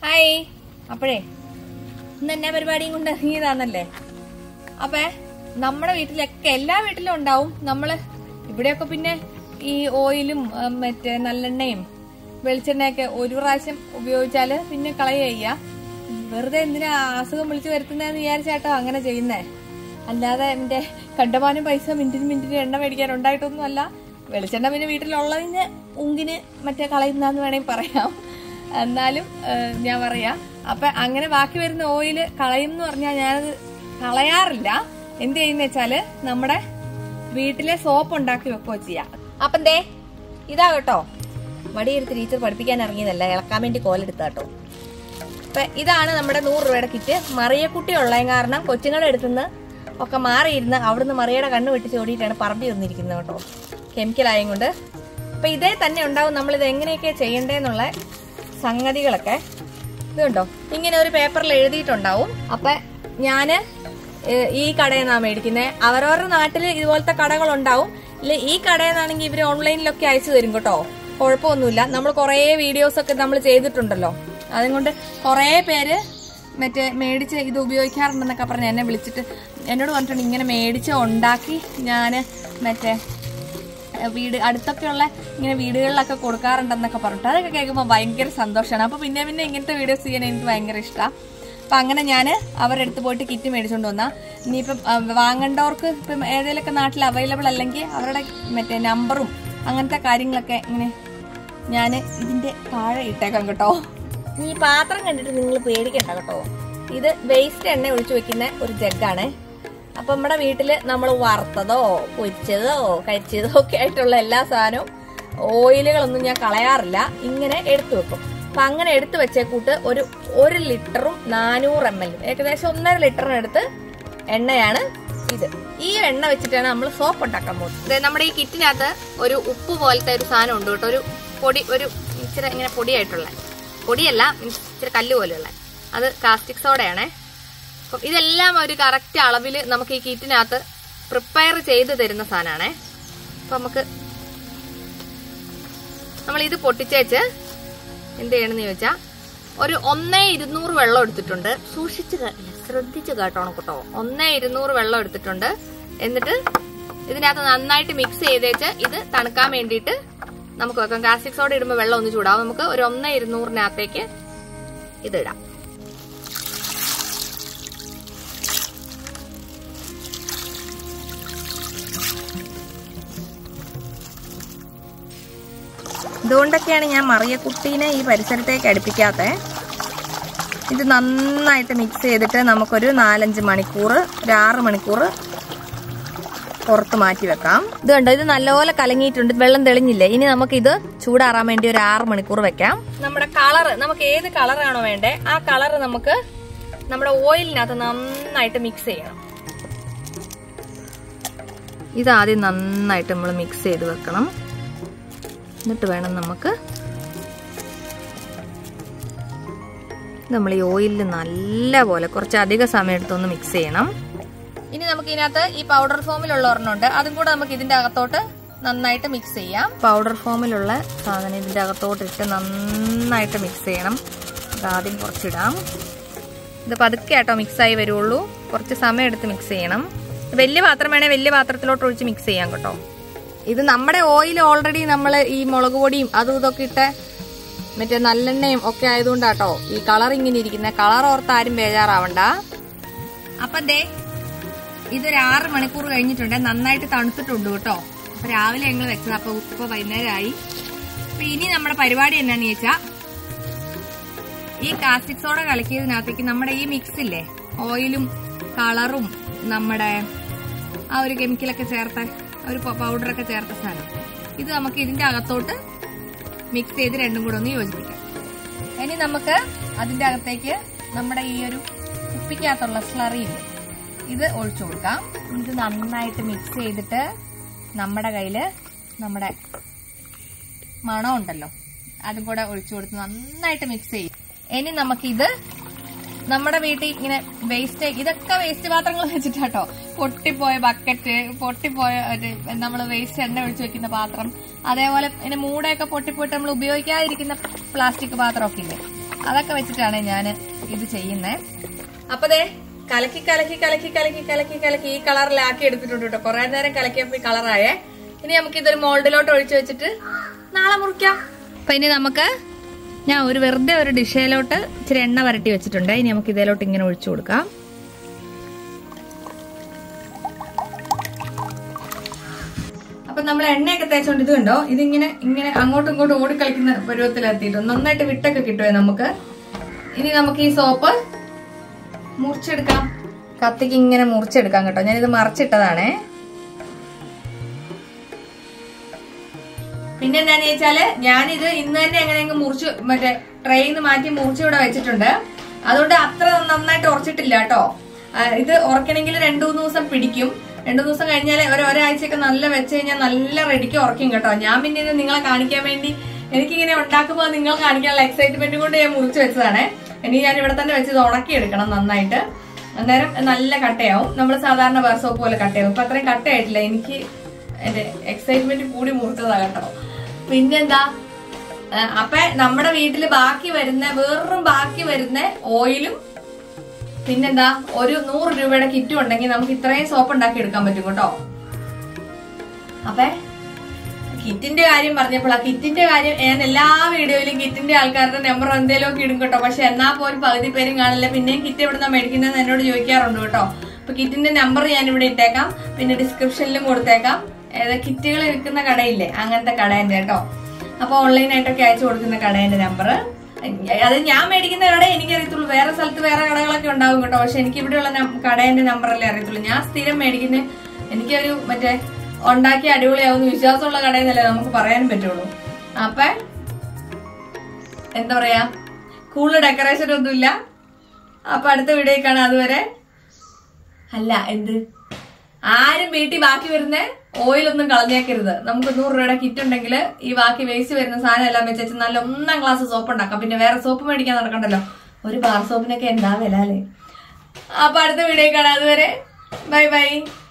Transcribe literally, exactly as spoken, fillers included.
Hi. അപ്പോഴേ ഇന്ന് എന്നാ പരിപാടിയും കൊണ്ട് ഇറങ്ങിയതാണല്ലേ. അപ്പൊ നമ്മുടെ വീട്ടിലൊക്കെ എല്ലാ വീട്ടിലും ഉണ്ടാവും. നമ്മള് ഇവിടെയൊക്കെ പിന്നെ ഈ ഓയിലും മറ്റേ നല്ലെണ്ണയും വെളിച്ചെണ്ണയൊക്കെ ഒരു പ്രാവശ്യം ഉപയോഗിച്ചാല് പിന്നെ കളയുക. വെറുതെ എന്തിനാ അസുഖം വിളിച്ചു വരുത്തുന്നതെന്ന് വിചാരിച്ചാട്ടോ അങ്ങനെ ചെയ്യുന്നേ. അല്ലാതെ എന്റെ കണ്ടമാനം പൈസ മിന്റിന് മിന്റിന് എണ്ണ മേടിക്കാൻ ഉണ്ടായിട്ടൊന്നും അല്ല. വെളിച്ചെണ്ണ പിന്നെ വീട്ടിലുള്ളതിന് ഉങ്കിന് മറ്റേ കളയുന്നതെന്ന് വേണമെങ്കിൽ പറയാം. എന്നാലും ഞാൻ പറയാം. അപ്പൊ അങ്ങനെ ബാക്കി വരുന്ന ഓയില് കളയും എന്ന് പറഞ്ഞാൽ ഞാനത് കളയാറില്ല. എന്ത് ചെയ്യുന്ന വെച്ചാല് നമ്മുടെ വീട്ടിലെ സോപ്പ് ഉണ്ടാക്കി വെക്കുകയോ ചെയ്യാം. അപ്പം ദേ ഇതാ കേട്ടോ, മടിയെടുത്ത് ടീച്ചർ പഠിപ്പിക്കാൻ ഇറങ്ങിയതല്ല, ഇളക്കാൻ വേണ്ടി കോലെടുത്ത കേട്ടോ. അപ്പൊ ഇതാണ് നമ്മുടെ നൂറ് രൂപയുടെ കിറ്റ്. മറിയക്കുട്ടി ഉള്ളത് കാരണം കൊച്ചുങ്ങളുടെ അടുത്തുനിന്ന് ഒക്കെ മാറിയിരുന്ന് അവിടുന്ന് മറിയയുടെ കണ്ണ് വെട്ടിച്ച് ഓടിയിട്ടാണ് പറമ്പി വന്നിരിക്കുന്നത് കേട്ടോ, കെമിക്കൽ ആയത് കൊണ്ട്. അപ്പൊ ഇതേ തന്നെ ഉണ്ടാവും നമ്മളിത് എങ്ങനെയൊക്കെ ചെയ്യണ്ടേന്നുള്ള സംഗതികളൊക്കെ. ഇതുണ്ടോ, ഇങ്ങനെ ഒരു പേപ്പറിൽ എഴുതിയിട്ടുണ്ടാവും. അപ്പൊ ഞാന് ഈ കടയിൽ നിന്നാണ് മേടിക്കുന്നത്. അവരവരുടെ നാട്ടില് ഇതുപോലത്തെ കടകളുണ്ടാവും. ഇല്ല ഈ കടയിൽ നിന്നാണെങ്കിൽ ഇവര് ഓൺലൈനിലൊക്കെ അയച്ചു തരും കേട്ടോ, കുഴപ്പമൊന്നുമില്ല. നമ്മൾ കുറെ വീഡിയോസ് ഒക്കെ നമ്മൾ ചെയ്തിട്ടുണ്ടല്ലോ, അതുകൊണ്ട് കുറെ പേര് മറ്റേ മേടിച്ച് ഇത് ഉപയോഗിക്കാറുണ്ടെന്നൊക്കെ പറഞ്ഞ് എന്നെ വിളിച്ചിട്ട് എന്നോട് പറഞ്ഞിട്ടുണ്ട് ഇങ്ങനെ മേടിച്ച് ഉണ്ടാക്കി ഞാൻ മറ്റേ വീട് അടുത്തൊക്കെയുള്ള ഇങ്ങനെ വീടുകളിലൊക്കെ കൊടുക്കാറുണ്ടെന്നൊക്കെ പറഞ്ഞിട്ട് അതൊക്കെ കേൾക്കുമ്പോൾ ഭയങ്കര സന്തോഷമാണ്. അപ്പൊ പിന്നെ പിന്നെ ഇങ്ങനത്തെ വീഡിയോസ് ചെയ്യാൻ എനിക്ക് ഭയങ്കര ഇഷ്ടമാണ്. അപ്പൊ അങ്ങനെ ഞാൻ അവരുടെ അടുത്ത് പോയിട്ട് കിറ്റ് മേടിച്ചോണ്ട് വന്നാ. ഇനിയിപ്പം വാങ്ങേണ്ടവർക്ക് ഇപ്പം ഏതെങ്കിലുമൊക്കെ നാട്ടിൽ അവൈലബിൾ അല്ലെങ്കിൽ അവരുടെ മറ്റേ നമ്പറും അങ്ങനത്തെ കാര്യങ്ങളൊക്കെ ഇങ്ങനെ ഞാൻ ഇതിന്റെ താഴെ ഇട്ടേക്കാം കേട്ടോ. ഈ പാത്രം കണ്ടിട്ട് നിങ്ങൾ പേടിക്കണ്ട കേട്ടോ. ഇത് വേസ്റ്റ് എണ്ണ ഒഴിച്ചു വെക്കുന്ന ഒരു ജഗ്ഗാണ്. അപ്പൊ നമ്മുടെ വീട്ടില് നമ്മൾ വറുത്തതോ പൊരിച്ചതോ കരിച്ചതോ ഒക്കെ ആയിട്ടുള്ള എല്ലാ സാധനവും ഓയിലുകളൊന്നും ഞാൻ കളയാറില്ല, ഇങ്ങനെ എടുത്തു വെക്കും. അപ്പൊ അങ്ങനെ എടുത്തു വെച്ചേക്കൂട്ട് ഒരു ഒരു ലിറ്ററും നാനൂറ് എം എൽ ഏകദേശം ഒന്നര ലിറ്ററിനടുത്ത് എണ്ണയാണ് ഇത്. ഈ എണ്ണ വെച്ചിട്ടാണ് നമ്മൾ സോപ്പ് ഉണ്ടാക്കാൻ പോകുന്നത്. നമ്മുടെ ഈ കിറ്റിനകത്ത് ഒരു ഉപ്പ് പോലത്തെ ഒരു സാധനം ഉണ്ട് കേട്ടോ, ഒരു പൊടി, ഒരു ഇച്ചിരി ഇങ്ങനെ പൊടിയായിട്ടുള്ള, പൊടിയല്ല ഇച്ചിരി കല്ല് പോലെയുള്ള, അത് കാസ്റ്റിക് സോഡയാണേ. അപ്പം ഇതെല്ലാം ഒരു കറക്റ്റ് അളവിൽ നമുക്ക് ഈ കിറ്റിനകത്ത് പ്രിപ്പയർ ചെയ്ത് തരുന്ന സാധനമാണേ. അപ്പൊ നമുക്ക് നമ്മൾ ഇത് പൊട്ടിച്ചേച്ച് എന്ത് ചെയ്യണമെന്ന് ചോദിച്ചാൽ ഒരു ഒന്നേ ഇരുന്നൂറ് വെള്ളം എടുത്തിട്ടുണ്ട്. സൂക്ഷിച്ച് ശ്രദ്ധിച്ച് കേട്ടോണം കേട്ടോ. ഒന്നേ ഇരുന്നൂറ് വെള്ളം എടുത്തിട്ടുണ്ട്. എന്നിട്ട് ഇതിനകത്ത് നന്നായിട്ട് മിക്സ് ചെയ്തേച്ച് ഇത് തണുക്കാൻ വേണ്ടിയിട്ട് നമുക്ക് വെക്കാം. കാസ്റ്റിക് സോഡ ഇടുമ്പോൾ വെള്ളം ഒന്ന് ചൂടാവും. നമുക്ക് ഒരു ഒന്നേ ഇരുന്നൂറിനകത്തേക്ക് ഇതിടാം. ഇതുകൊണ്ടൊക്കെയാണ് ഞാൻ മറിയക്കുട്ടീനെ ഈ പരിസരത്തേക്ക് അടുപ്പിക്കാത്തത്. ഇത് നന്നായിട്ട് മിക്സ് ചെയ്തിട്ട് നമുക്കൊരു നാലഞ്ച് മണിക്കൂർ ഒരു ആറ് മണിക്കൂർ പുറത്ത് മാറ്റി വെക്കാം. ഇത് കണ്ടോ, ഇത് നല്ലപോലെ കലങ്ങിയിട്ടുണ്ട്, വെള്ളം തെളിഞ്ഞില്ലേ. ഇനി നമുക്ക് ഇത് ചൂടാറാൻ വേണ്ടി ഒരു ആറ് മണിക്കൂർ വെക്കാം. നമ്മുടെ കളറ്, നമുക്ക് ഏത് കളറാണോ വേണ്ടേ ആ കളറ് നമുക്ക് നമ്മുടെ ഓയിലിനകത്ത് നന്നായിട്ട് മിക്സ് ചെയ്യണം. ഇതാദ്യം നന്നായിട്ട് നമ്മൾ മിക്സ് ചെയ്ത് വെക്കണം. എന്നിട്ട് വേണം നമുക്ക് നമ്മൾ ഈ ഓയിലിൽ നല്ല പോലെ കുറച്ച് അധിക സമയം എടുത്തൊന്ന് മിക്സ് ചെയ്യണം. ഇനി നമുക്ക് ഇതിനകത്ത് ഈ പൗഡർ ഫോമിലുള്ള ഒരെണ്ണമുണ്ട്, അതും കൂടെ നമുക്ക് ഇതിന്റെ അകത്തോട്ട് നന്നായിട്ട് മിക്സ് ചെയ്യാം. പൗഡർ ഫോമിലുള്ള സാധനം ഇതിന്റെ അകത്തോട്ട് ഇട്ട് നന്നായിട്ട് മിക്സ് ചെയ്യണം. ആദ്യം കുറച്ചിടാം. ഇത് പതുക്കെ ആട്ടോ മിക്സായി വരുള്ളൂ, കുറച്ച് സമയം എടുത്ത് മിക്സ് ചെയ്യണം. വലിയ പാത്രം വേണേൽ വലിയ പാത്രത്തിലോട്ട് ഒഴിച്ച് മിക്സ് ചെയ്യാം കേട്ടോ. ഇത് നമ്മുടെ ഓയിൽ ഓൾറെഡി നമ്മൾ ഈ മുളക് പൊടിയും അതും ഇതൊക്കെ ഇട്ട് മറ്റേ നല്ലെണ്ണയും ഒക്കെ ആയതുകൊണ്ടാട്ടോ ഈ കളർ ഇങ്ങനെ ഇരിക്കുന്ന. കളർ ഓർത്ത് ആരും ബേജാറാവണ്ട. അപ്പൊ ദേ ഇതൊരു ആറ് മണിക്കൂർ കഴിഞ്ഞിട്ടുണ്ട്, നന്നായിട്ട് തണുത്തിട്ടുണ്ട് കേട്ടോ. അപ്പൊ രാവിലെ ഞങ്ങൾ വെച്ചത്, അപ്പൊ ഇപ്പൊ വൈകുന്നേരമായി. അപ്പൊ ഇനി നമ്മുടെ പരിപാടി എന്നാന്ന് ചോദിച്ചാ ഈ കാസ്റ്റിക് സോഡ കലക്കിയതിനകത്തേക്ക് നമ്മുടെ ഈ മിക്സ് ഇല്ലേ, ഓയിലും കളറും നമ്മുടെ ആ ഒരു കെമിക്കലൊക്കെ ചേർത്ത ഒരു പൗഡറൊക്കെ ചേർത്ത സാധനം, ഇത് നമുക്ക് ഇതിന്റെ അകത്തോട്ട് മിക്സ് ചെയ്ത് രണ്ടും കൂടെ ഒന്ന് യോജിപ്പിക്കാം. ഇനി നമുക്ക് അതിന്റെ അകത്തേക്ക് നമ്മുടെ ഈ ഒരു കുപ്പിക്കകത്തുള്ള സ്ലറി ഇല്ലേ, ഇത് ഒഴിച്ചു കൊടുക്കാം. ഇത് നന്നായിട്ട് മിക്സ് ചെയ്തിട്ട് നമ്മുടെ കയ്യില് നമ്മുടെ മണം ഉണ്ടല്ലോ അതും കൂടെ ഒഴിച്ചു കൊടുത്ത് നന്നായിട്ട് മിക്സ് ചെയ്യും. ഇനി നമുക്കിത് നമ്മുടെ വീട്ടിൽ ഇങ്ങനെ വേസ്റ്റ്, ഇതൊക്കെ വേസ്റ്റ് പാത്രങ്ങൾ വെച്ചിട്ടാട്ടോ, പൊട്ടിപ്പോയ ബക്കറ്റ്, പൊട്ടിപ്പോയ നമ്മൾ വേസ്റ്റ് എണ്ണ ഒഴിച്ചു വെക്കുന്ന പാത്രം, അതേപോലെ ഇങ്ങനെ മൂടയൊക്കെ പൊട്ടിപ്പോയിട്ട് നമ്മൾ ഉപയോഗിക്കാതിരിക്കുന്ന പ്ലാസ്റ്റിക് പാത്രമൊക്കെ ഇല്ലേ, അതൊക്കെ വെച്ചിട്ടാണ് ഞാൻ ഇത് ചെയ്യുന്നത്. അപ്പൊ ദേ കലക്കി കലക്കി കലക്കി കലക്കി കലക്കി കലക്കി ഈ കളറിലാക്കി എടുത്തിട്ടുണ്ട് കേട്ടോ. കുറെ നേരം കലക്കിയപ്പോ ഈ കളറായേ. ഇനി നമുക്ക് ഇതൊരു മോൾഡിലോട്ട് ഒഴിച്ചു വെച്ചിട്ട് നാളെ മുറിക്കാം. അപ്പൊ ഇനി നമുക്ക് ഞാൻ ഒരു വെറുതെ ഒരു ഡിഷയിലോട്ട് ഇച്ചിരി എണ്ണ വരട്ടി വെച്ചിട്ടുണ്ട്. ഇനി നമുക്ക് ഇതിലോട്ട് ഇങ്ങനെ ഒഴിച്ചു കൊടുക്കാം. അപ്പൊ നമ്മൾ എണ്ണയൊക്കെ തേച്ചോണ്ട് ഇത് കണ്ടോ, ഇതിങ്ങനെ ഇങ്ങനെ അങ്ങോട്ടും ഇങ്ങോട്ടും ഓടിക്കളിക്കുന്ന പരുവത്തിലെത്തിയിട്ട് നന്നായിട്ട് വിട്ടൊക്കെ കിട്ടുവേ നമുക്ക്. ഇനി നമുക്ക് ഈ സോപ്പ് മുറിച്ചെടുക്കാം. കത്തിക്ക് ഇങ്ങനെ മുറിച്ചെടുക്കാം കേട്ടോ. ഞാനിത് മറിച്ചിട്ടതാണേ. പിന്നെ എന്താന്ന് ചോദിച്ചാല് ഞാനിത് ഇന്ന് തന്നെ എങ്ങനെയെങ്കിലും മുറിച്ച് മറ്റേ ട്രെയിന്ന് മാറ്റി മുറിച്ച് ഇവിടെ വെച്ചിട്ടുണ്ട്. അതുകൊണ്ട് അത്ര നന്നായിട്ട് ഉറച്ചിട്ടില്ല കേട്ടോ. ഇത് ഉറക്കണമെങ്കിൽ രണ്ടു മൂന്ന് ദിവസം പിടിക്കും. രണ്ടു ദിവസം കഴിഞ്ഞാൽ ഒരു ഒരാഴ്ചയൊക്കെ നല്ല വെച്ച് കഴിഞ്ഞാൽ നല്ല റെഡിക്ക് ഉറക്കും കേട്ടോ. ഞാൻ പിന്നെ ഇത് നിങ്ങളെ കാണിക്കാൻ വേണ്ടി എനിക്കിങ്ങനെ ഉണ്ടാക്കുമ്പോൾ നിങ്ങൾ കാണിക്കാനുള്ള എക്സൈറ്റ്മെന്റ് കൊണ്ട് ഞാൻ മുറിച്ച് വെച്ചതാണ്. ഇനി ഞാൻ ഇവിടെ തന്നെ വെച്ച് ഇത് ഉണക്കിയെടുക്കണം നന്നായിട്ട്. അന്നേരം നല്ല കട്ടയാവും. നമ്മൾ സാധാരണ ബാർ സോപ്പ് പോലെ കട്ടയാവും. ഇപ്പൊ അത്രയും കട്ടയായിട്ടില്ല. എനിക്ക് എന്റെ എക്സൈറ്റ്മെന്റ് കൂടി മുറിച്ചതാ കേട്ടോ. പിന്നെന്താ, അപ്പൊ നമ്മുടെ വീട്ടില് ബാക്കി വരുന്ന വേറൊരു ബാക്കി വരുന്ന ഓയിലും പിന്നെന്താ ഒരു നൂറ് രൂപയുടെ കിറ്റും ഉണ്ടെങ്കിൽ നമുക്ക് ഇത്രയും സോപ്പ് ഉണ്ടാക്കി എടുക്കാൻ പറ്റും കേട്ടോ. അപ്പൊ കിറ്റിന്റെ കാര്യം പറഞ്ഞപ്പോൾ ആ കിറ്റിന്റെ കാര്യം ഞാൻ എല്ലാ വീഡിയോയിലും കിറ്റിന്റെ ആൾക്കാരുടെ നമ്പർ എന്തേലും ഒക്കെ ഇടും കേട്ടോ. പക്ഷെ എന്നാ പോലും പകുതി പേരും കാണില്ല. പിന്നെയും കിറ്റ് എവിടുന്നാ മേടിക്കുന്നതെന്ന് എന്നോട് ചോദിക്കാറുണ്ട് കേട്ടോ. അപ്പൊ കിറ്റിന്റെ നമ്പർ ഞാൻ ഇവിടെ ഇട്ടേക്കാം, പിന്നെ ഡിസ്ക്രിപ്ഷനിലും കൊടുത്തേക്കാം. ഏതാ കിറ്റുകൾ വിൽക്കുന്ന കടയില്ലേ, അങ്ങനത്തെ കടേന്റെ കേട്ടോ. അപ്പൊ ഓൺലൈനായിട്ടൊക്കെ അയച്ചു കൊടുക്കുന്ന കടേന്റെ നമ്പർ അത് ഞാൻ മേടിക്കുന്ന കട എനിക്കറിയത്തുള്ളൂ. വേറെ സ്ഥലത്ത് വേറെ കടകളൊക്കെ ഉണ്ടാവും കേട്ടോ. പക്ഷെ എനിക്ക് ഇവിടെയുള്ള കടേന്റെ നമ്പറല്ലേ അറിയത്തുള്ളൂ. ഞാൻ സ്ഥിരം മേടിക്കുന്ന എനിക്കൊരു മറ്റേ ഉണ്ടാക്കി അടിപൊളിയാവുന്ന വിശ്വാസമുള്ള കടയെന്നല്ലേ നമുക്ക് പറയാനും പറ്റുള്ളൂ. അപ്പൊ എന്താ പറയാ, കൂടുതൽ ഡെക്കറേഷൻ ഒന്നുമില്ല. അപ്പൊ അടുത്ത വീഡിയോ കാണാം. അതുവരെ അല്ല എന്ത് ആരും വീട്ടിൽ ബാക്കി വരുന്ന ഓയിലൊന്നും കളഞ്ഞേക്കരുത്. നമുക്ക് നൂറ് രൂപയുടെ കിറ്റ് ഉണ്ടെങ്കിൽ ഈ ബാക്കി വേസ്റ്റ് വരുന്ന സാധനം എല്ലാം വെച്ച് നല്ല ഒന്നാം ക്ലാസ് സോപ്പ് ഉണ്ടാക്കാം. പിന്നെ വേറെ സോപ്പ് മേടിക്കാൻ നടക്കണ്ടല്ലോ. ഒരു ബാർ സോപ്പിനൊക്കെ എന്താ വില അല്ലേ. അപ്പൊ അടുത്ത വീഡിയോ കാണാം. അതുവരെ ബൈ ബൈ.